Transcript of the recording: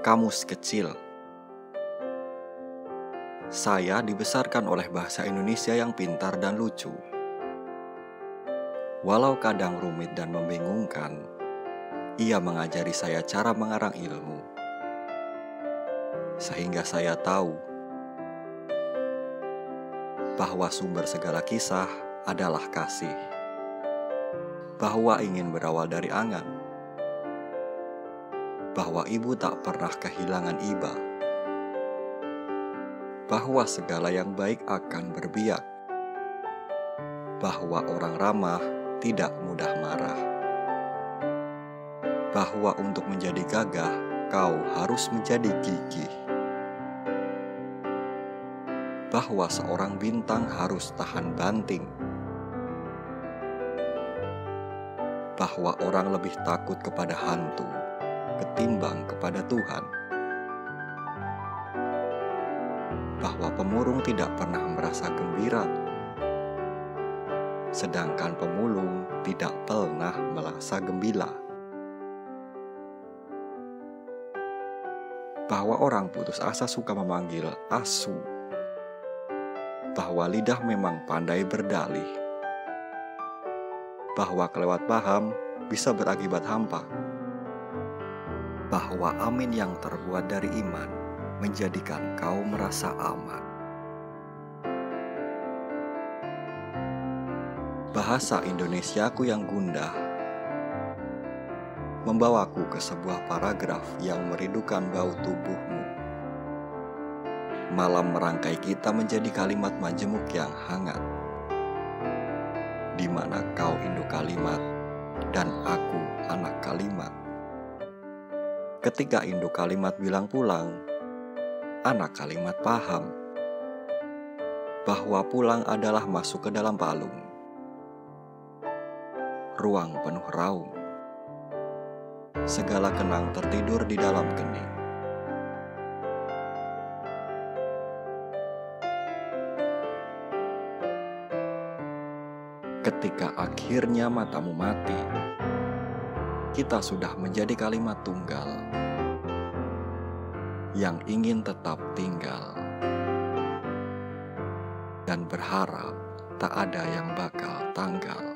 Kamus kecil. Saya dibesarkan oleh bahasa Indonesia yang pintar dan lucu. Walau kadang rumit dan membingungkan, ia mengajari saya cara mengarang ilmu. Sehingga saya tahu bahwa sumber segala kisah adalah kasih. Bahwa ingin berawal dari angan. Bahwa ibu tak pernah kehilangan iba. Bahwa segala yang baik akan berbiak. Bahwa orang ramah tidak mudah marah. Bahwa untuk menjadi gagah, kau harus menjadi gigih. Bahwa seorang bintang harus tahan banting. Bahwa orang lebih takut kepada hantu ketimbang kepada Tuhan. Bahwa pemurung tidak pernah merasa gembira, sedangkan pemulung tidak pernah merasa gembira. Bahwa orang putus asa suka memanggil asu. Bahwa lidah memang pandai berdalih. Bahwa kelewat paham bisa berakibat hampa. Bahwa amin yang terbuat dari iman menjadikan kau merasa aman. Bahasa Indonesiaku yang gundah membawaku ke sebuah paragraf yang merindukan bau tubuhmu. Malam merangkai kita menjadi kalimat majemuk yang hangat, di mana kau induk kalimat dan aku anak kalimat. Ketika induk kalimat bilang pulang, anak kalimat paham bahwa pulang adalah masuk ke dalam palung, ruang penuh raung. Segala kenang tertidur di dalam kening. Ketika akhirnya matamu mati, kita sudah menjadi kalimat tunggal yang ingin tetap tinggal dan berharap tak ada yang bakal tanggal.